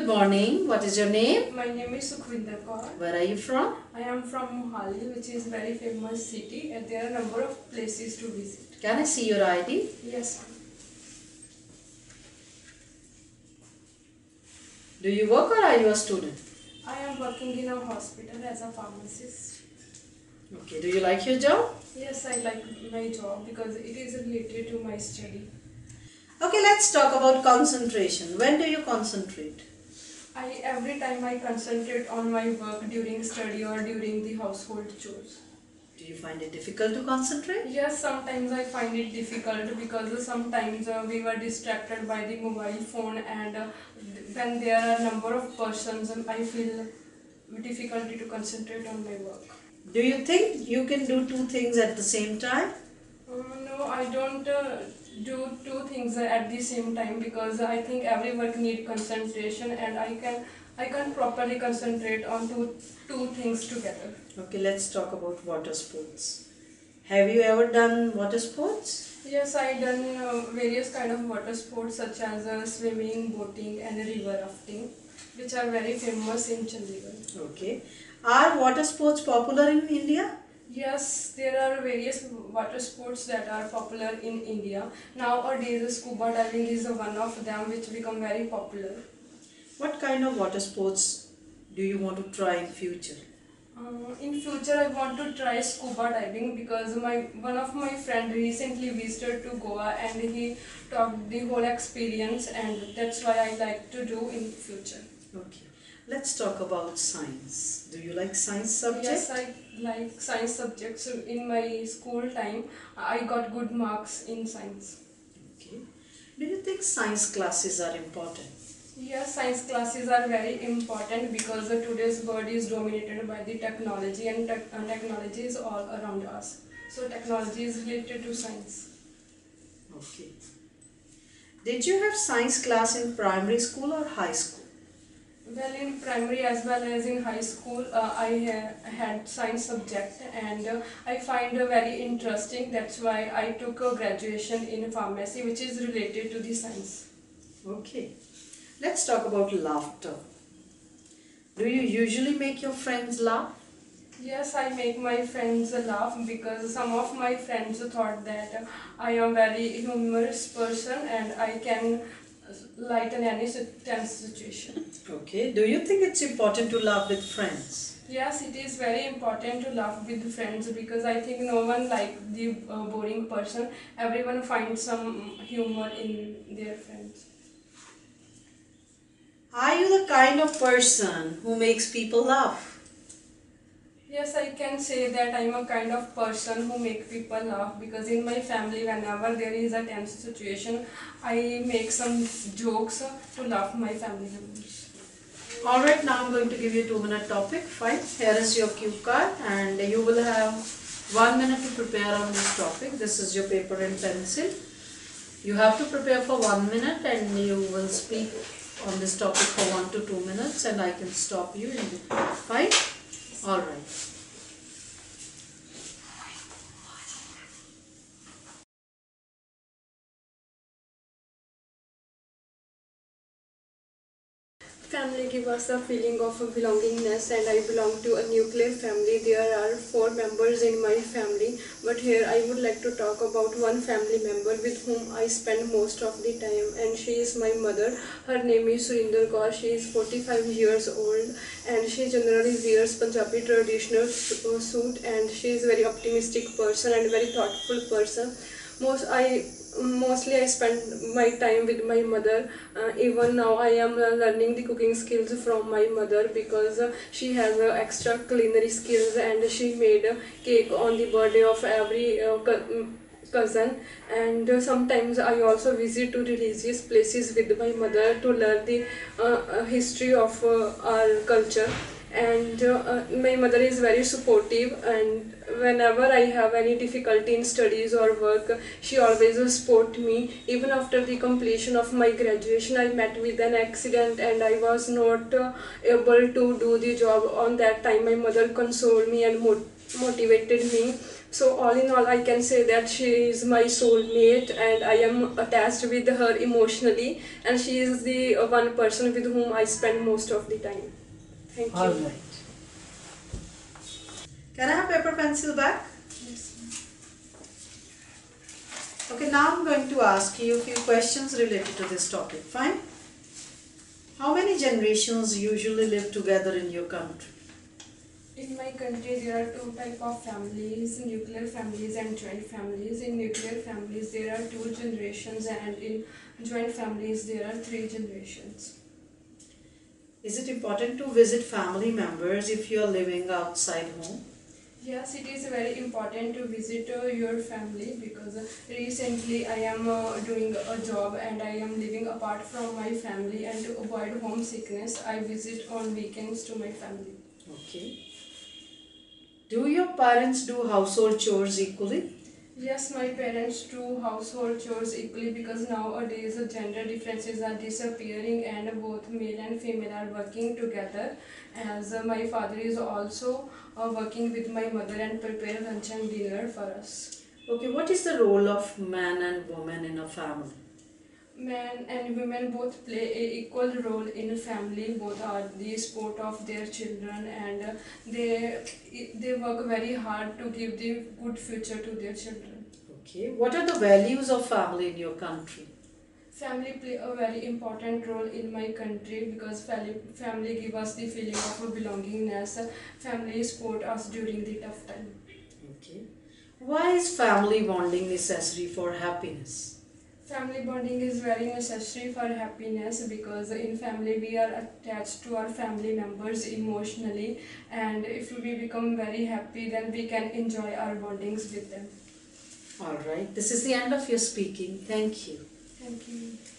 morning. What is your name? My name is Sukhvinder Kaur. Where are you from? I am from Mohali, which is very famous city, and there are a number of places to visit. Can I see your ID? Yes, ma'am. Do you work or are you a student? I am working in a hospital as a pharmacist. Okay. Do you like your job? Yes, I like my job because it is related to my study. Okay, let's talk about concentration. When do you concentrate? Every time I concentrate on my work during study or during the household chores. Do you find it difficult to concentrate? Yes, sometimes I find it difficult because sometimes we were distracted by the mobile phone, and when there are a number of persons, I feel difficulty to concentrate on my work. Do you think you can do two things at the same time? No, I don't do two things at the same time because I think every work needs concentration, and I can properly concentrate on two things together. Okay, let's talk about water sports. Have you ever done water sports? Yes, I done various kind of water sports such as swimming, boating, and river rafting, which are very famous in Chandigarh. Okay. Are water sports popular in India? Yes, there are various water sports that are popular in India. Nowadays, scuba diving is one of them which become very popular. What kind of water sports do you want to try in future? In future, I want to try scuba diving because one of my friend recently visited to Goa and he talked the whole experience, and that's why I like to do in future. Okay. Let's talk about science. Do you like science subject? Yes, I like science subjects. So in my school time, I got good marks in science. Okay. Do you think science classes are important? Yes, science classes are very important because today's world is dominated by the technology, and technology is all around us. So technology is related to science. Okay. Did you have science class in primary school or high school? Well, in primary as well as in high school, I had science subject, and I find very interesting. That's why I took a graduation in pharmacy, which is related to the science. Okay. Let's talk about laughter. Do you usually make your friends laugh? Yes, I make my friends laugh because some of my friends thought that I am very humorous person and I can lighten any tense situation. Okay. Do you think it's important to laugh with friends? Yes, it is very important to laugh with friends because I think no one like the boring person. Everyone finds some humor in their friends. Are you the kind of person who makes people laugh? Yes, I can say that I am a kind of person who make people laugh because in my family, whenever there is a tense situation, I make some jokes to laugh my family members. Alright, now I'm going to give you a 2-minute topic. Fine. Here is your cue card and you will have 1 minute to prepare on this topic. This is your paper and pencil. You have to prepare for 1 minute and you will speak on this topic for 1 to 2 minutes and I can stop you in between. Fine? Alright. Family give us a feeling of belongingness, and I belong to a nuclear family. There are 4 members in my family, but here I would like to talk about one family member with whom I spend most of the time, and she is my mother. Her name is Surinder Kaur. She is 45 years old and she generally wears Punjabi traditional suit, and she is a very optimistic person and very thoughtful person. Mostly I spend my time with my mother. Even now I am learning the cooking skills from my mother because she has extra culinary skills, and she made a cake on the birthday of every cousin. And sometimes I also visit to religious places with my mother to learn the history of our culture. And my mother is very supportive, and whenever I have any difficulty in studies or work, she always support me. Even after the completion of my graduation, I met with an accident and I was not able to do the job. On that time my mother consoled me and motivated me So all in all, I can say that she is my soulmate and I am attached with her emotionally, and she is the one person with whom I spend most of the time. Thank you. All right. Can I have paper pencil back? Yes. Okay, now I'm going to ask you a few questions related to this topic. Fine? How many generations usually live together in your country? In my country, there are two types of families, nuclear families and joint families. In nuclear families, there are two generations, and in joint families, there are three generations. Is it important to visit family members if you are living outside home? Yes, it is very important to visit your family because recently I am doing a job and I am living apart from my family, and to avoid homesickness, I visit on weekends to my family. Okay. Do your parents do household chores equally? Yes, my parents do household chores equally because nowadays gender differences are disappearing and both male and female are working together. As my father is also working with my mother and prepare lunch and dinner for us. Okay, what is the role of man and woman in a family? Men and women both play a equal role in a family. Both are the support of their children, and they work very hard to give the good future to their children. Okay, what are the values of family in your country? Family play a very important role in my country because family give us the feeling of belongingness. Family support us during the tough time. Okay. Why is family bonding necessary for happiness? Family bonding is very necessary for happiness because in family we are attached to our family members emotionally, and if we become very happy then we can enjoy our bondings with them. All right, this is the end of your speaking. Thank you. Thank you.